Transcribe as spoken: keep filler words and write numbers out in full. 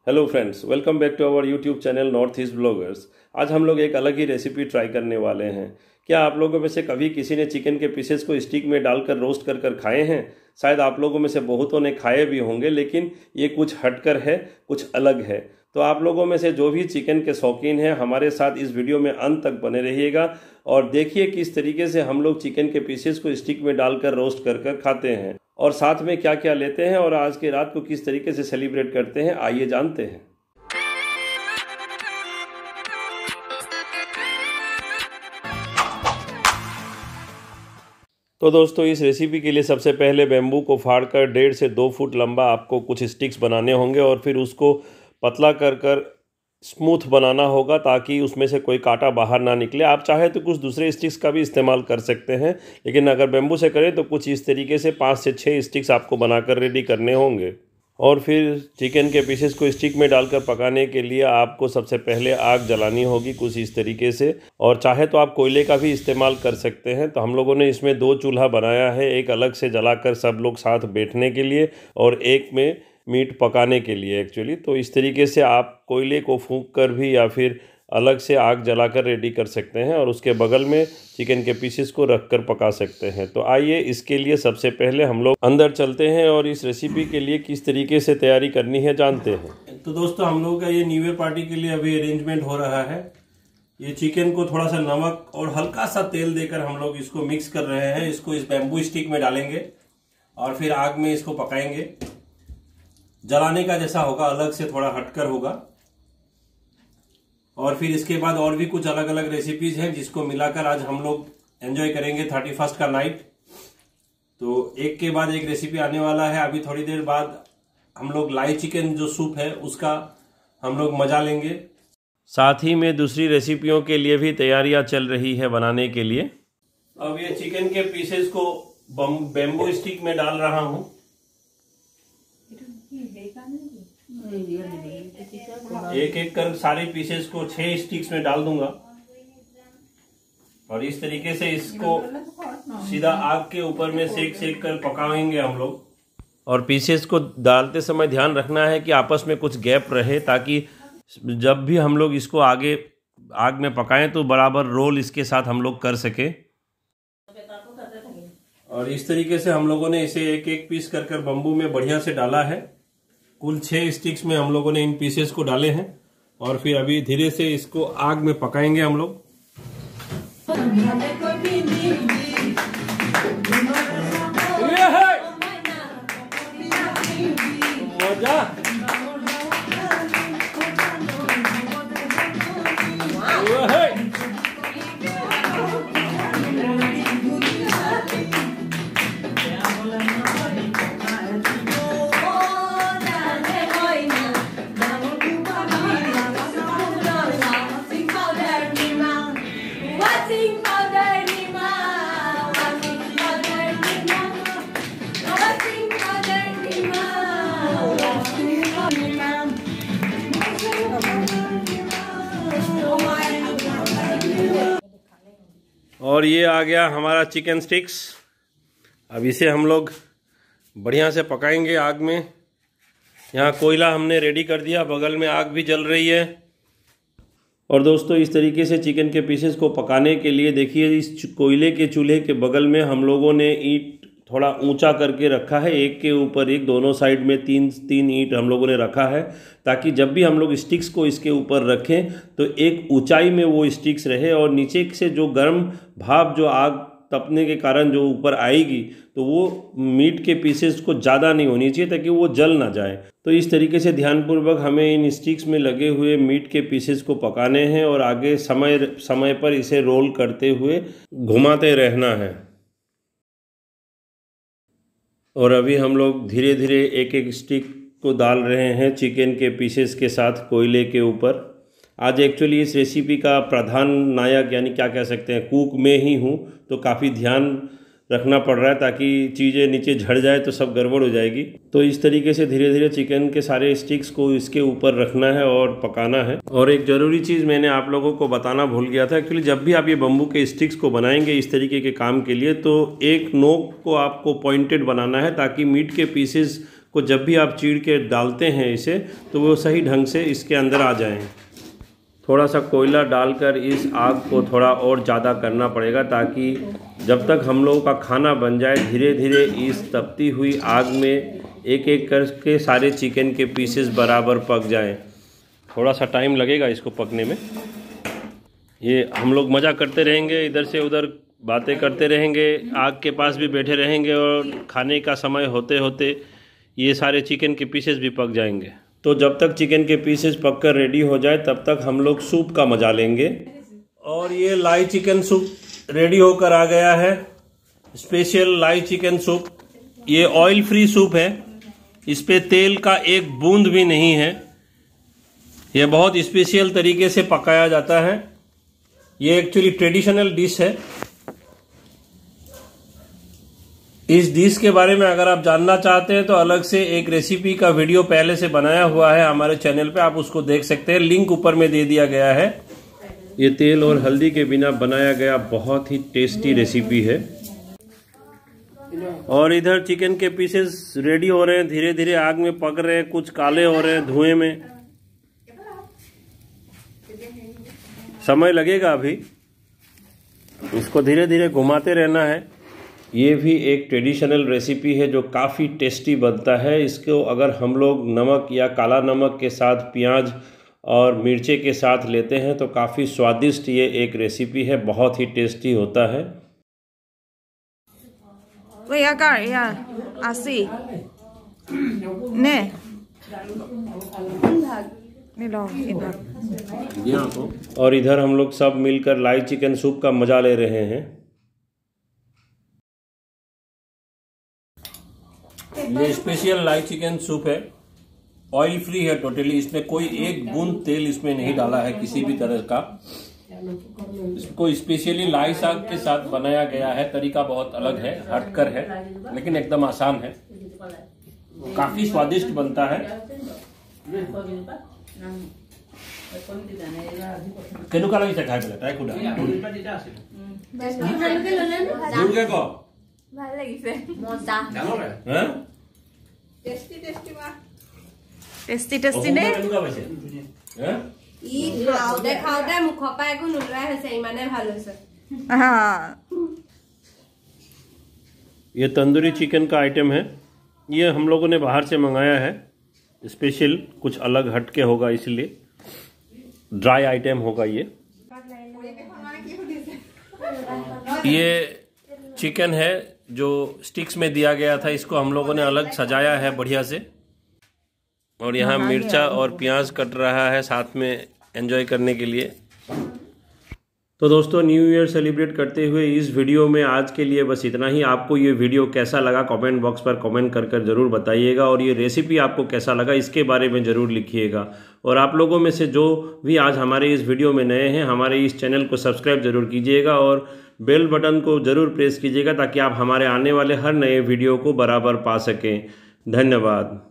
Hello friends, welcome back to our YouTube channel North East bloggers. आज हम लोग एक अलग ही रेसिपी ट्राई करने वाले हैं। क्या आप लोगों में से कभी किसी ने चिकन के पीसेस को स्टिक में डालकर रोस्ट कर कर खाए हैं? शायद आप लोगों में से बहुतों ने खाए भी होंगे, लेकिन ये कुछ हटकर है, कुछ अलग है। तो आप लोगों में से जो भी चिकन के शौकीन हैं, हमारे साथ इस वीडियो में अंत तक बने रहिएगा और देखिए किस तरीके से हम लोग चिकन के पीसेस को स्टिक में डालकर रोस्ट कर कर खाते हैं और साथ में क्या क्या लेते हैं और आज की रात को किस तरीके से सेलिब्रेट करते हैं, आइए जानते हैं। तो दोस्तों, इस रेसिपी के लिए सबसे पहले बेम्बू को फाड़कर डेढ़ से दो फुट लंबा आपको कुछ स्टिक्स बनाने होंगे और फिर उसको पतला कर कर स्मूथ बनाना होगा ताकि उसमें से कोई कांटा बाहर ना निकले। आप चाहे तो कुछ दूसरे स्टिक्स का भी इस्तेमाल कर सकते हैं, लेकिन अगर बेम्बू से करें तो कुछ इस तरीके से पाँच से छः स्टिक्स आपको बनाकर रेडी करने होंगे। और फिर चिकन के पीसेस को स्टिक में डालकर पकाने के लिए आपको सबसे पहले आग जलानी होगी कुछ इस तरीके से, और चाहे तो आप कोयले का भी इस्तेमाल कर सकते हैं। तो हम लोगों ने इसमें दो चूल्हा बनाया है, एक अलग से जलाकर सब लोग साथ बैठने के लिए और एक में मीट पकाने के लिए एक्चुअली। तो इस तरीके से आप कोयले को फूंक कर भी या फिर अलग से आग जलाकर रेडी कर सकते हैं और उसके बगल में चिकन के पीसेस को रख कर पका सकते हैं। तो आइए इसके लिए सबसे पहले हम लोग अंदर चलते हैं और इस रेसिपी के लिए किस तरीके से तैयारी करनी है जानते हैं। तो दोस्तों, हम लोगों का ये न्यू ईयर पार्टी के लिए अभी अरेंजमेंट हो रहा है। ये चिकन को थोड़ा सा नमक और हल्का सा तेल देकर हम लोग इसको मिक्स कर रहे हैं। इसको इस बैम्बू स्टिक में डालेंगे और फिर आग में इसको पकाएंगे। जलाने का जैसा होगा, अलग से थोड़ा हटकर होगा। और फिर इसके बाद और भी कुछ अलग अलग रेसिपीज हैं जिसको मिलाकर आज हम लोग एंजॉय करेंगे थर्टी फर्स्ट का नाइट। तो एक के बाद एक रेसिपी आने वाला है। अभी थोड़ी देर बाद हम लोग लाई चिकन जो सूप है उसका हम लोग मजा लेंगे। साथ ही में दूसरी रेसिपियों के लिए भी तैयारियां चल रही है बनाने के लिए। अब ये चिकन के पीसेस को बेम्बू स्टिक में डाल रहा हूं। एक एक कर सारे पीसेस को छह स्टिक्स में डाल दूंगा और इस तरीके से इसको सीधा आग के ऊपर में सेक सेक कर पकाएंगे हम लोग। और पीसेस को डालते समय ध्यान रखना है कि आपस में कुछ गैप रहे ताकि जब भी हम लोग इसको आगे आग में पकाएं तो बराबर रोल इसके साथ हम लोग कर सके। और इस तरीके से हम लोगों ने इसे एक एक पीस कर कर बम्बू में बढ़िया से डाला है। कुल छह स्टिक्स में हम लोगों ने इन पीसेस को डाले हैं और फिर अभी धीरे से इसको आग में पकाएंगे हम लोग। और ये आ गया हमारा चिकन स्टिक्स। अब इसे हम लोग बढ़िया से पकाएंगे आग में। यहाँ कोयला हमने रेडी कर दिया, बगल में आग भी जल रही है। और दोस्तों, इस तरीके से चिकन के पीसेस को पकाने के लिए देखिए, इस कोयले के चूल्हे के बगल में हम लोगों ने ईंट थोड़ा ऊंचा करके रखा है, एक के ऊपर एक, दोनों साइड में तीन तीन ईंट हम लोगों ने रखा है ताकि जब भी हम लोग स्टिक्स को इसके ऊपर रखें तो एक ऊंचाई में वो स्टिक्स रहे और नीचे से जो गर्म भाप जो आग तपने के कारण जो ऊपर आएगी तो वो मीट के पीसेस को ज़्यादा नहीं होनी चाहिए ताकि वो जल ना जाए। तो इस तरीके से ध्यानपूर्वक हमें इन स्टिक्स में लगे हुए मीट के पीसेस को पकाने हैं और आगे समय समय पर इसे रोल करते हुए घुमाते रहना है। और अभी हम लोग धीरे धीरे एक एक स्टिक को डाल रहे हैं चिकन के पीसेस के साथ कोयले के ऊपर। आज एक्चुअली इस रेसिपी का प्रधान नायक यानी क्या कह सकते हैं कुक में ही हूँ, तो काफ़ी ध्यान रखना पड़ रहा है ताकि चीज़ें नीचे झड़ जाए तो सब गड़बड़ हो जाएगी। तो इस तरीके से धीरे धीरे चिकन के सारे स्टिक्स को इसके ऊपर रखना है और पकाना है। और एक ज़रूरी चीज़ मैंने आप लोगों को बताना भूल गया था, एक्चुअली जब भी आप ये बम्बू के स्टिक्स को बनाएंगे इस तरीके के काम के लिए तो एक नोक को आपको पॉइंटेड बनाना है ताकि मीट के पीसेस को जब भी आप चीर के डालते हैं इसे तो वो सही ढंग से इसके अंदर आ जाएं। थोड़ा सा कोयला डालकर इस आग को थोड़ा और ज़्यादा करना पड़ेगा ताकि जब तक हम लोगों का खाना बन जाए धीरे धीरे इस तपती हुई आग में एक एक करके सारे चिकन के पीसेस बराबर पक जाएं। थोड़ा सा टाइम लगेगा इसको पकने में। ये हम लोग मज़ा करते रहेंगे, इधर से उधर बातें करते रहेंगे, आग के पास भी बैठे रहेंगे और खाने का समय होते होते ये सारे चिकन के पीसेस भी पक जाएंगे। तो जब तक चिकन के पीसेस पककर रेडी हो जाए तब तक हम लोग सूप का मज़ा लेंगे। और ये लाई चिकन सूप रेडी होकर आ गया है, स्पेशल लाई चिकन सूप। ये ऑयल फ्री सूप है, इस पे तेल का एक बूंद भी नहीं है। यह बहुत स्पेशल तरीके से पकाया जाता है। ये एक्चुअली ट्रेडिशनल डिश है। इस डिश के बारे में अगर आप जानना चाहते हैं तो अलग से एक रेसिपी का वीडियो पहले से बनाया हुआ है हमारे चैनल पे, आप उसको देख सकते हैं, लिंक ऊपर में दे दिया गया है। ये तेल और हल्दी के बिना बनाया गया बहुत ही टेस्टी रेसिपी है। और इधर चिकन के पीसेस रेडी हो रहे हैं, धीरे धीरे आग में पक रहे हैं, कुछ काले हो रहे हैं धुएं में। समय लगेगा अभी, इसको धीरे धीरे घुमाते रहना है। ये भी एक ट्रेडिशनल रेसिपी है जो काफ़ी टेस्टी बनता है। इसको अगर हम लोग नमक या काला नमक के साथ प्याज और मिर्चे के साथ लेते हैं तो काफ़ी स्वादिष्ट ये एक रेसिपी है, बहुत ही टेस्टी होता है। और इधर हम लोग सब मिलकर लाई चिकन सूप का मजा ले रहे हैं। ये स्पेशल लाई चिकन सूप है, ऑयल फ्री है टोटली। इसमें कोई एक बूंद तेल इसमें नहीं डाला है किसी भी तरह का। इसको स्पेशली लाई साग के साथ बनाया गया है। तरीका बहुत अलग है, हटकर है, लेकिन एकदम आसान है, काफी स्वादिष्ट बनता है। केनुका लगी से खाए पहले ट्राई कुडा जुड़के को ভাল লাগিছে মজা জানো রে হ্যাঁ টেস্টি টেস্টি মা টেস্টি টেস্টি নে কেনুকা পাইছে হ্যাঁ ই খাওতে খাওতে মুখপা একো নুলাই হৈছে ইমানে ভাল হৈছে। हां ये तंदूरी चिकन का आइटम है, ये हम लोगों ने बाहर से मंगाया है, स्पेशल कुछ अलग हट के होगा, इसलिए ड्राई आइटम होगा। ये ये चिकन है जो स्टिक्स में दिया गया था, इसको हम लोगों ने अलग सजाया है बढ़िया से। और यहाँ मिर्चा और प्याज कट रहा है साथ में एंजॉय करने के लिए। तो दोस्तों न्यू ईयर सेलिब्रेट करते हुए इस वीडियो में आज के लिए बस इतना ही। आपको ये वीडियो कैसा लगा कमेंट बॉक्स पर कमेंट कर कर ज़रूर बताइएगा, और ये रेसिपी आपको कैसा लगा इसके बारे में ज़रूर लिखिएगा। और आप लोगों में से जो भी आज हमारे इस वीडियो में नए हैं, हमारे इस चैनल को सब्सक्राइब ज़रूर कीजिएगा और बेल बटन को ज़रूर प्रेस कीजिएगा ताकि आप हमारे आने वाले हर नए वीडियो को बराबर पा सकें। धन्यवाद।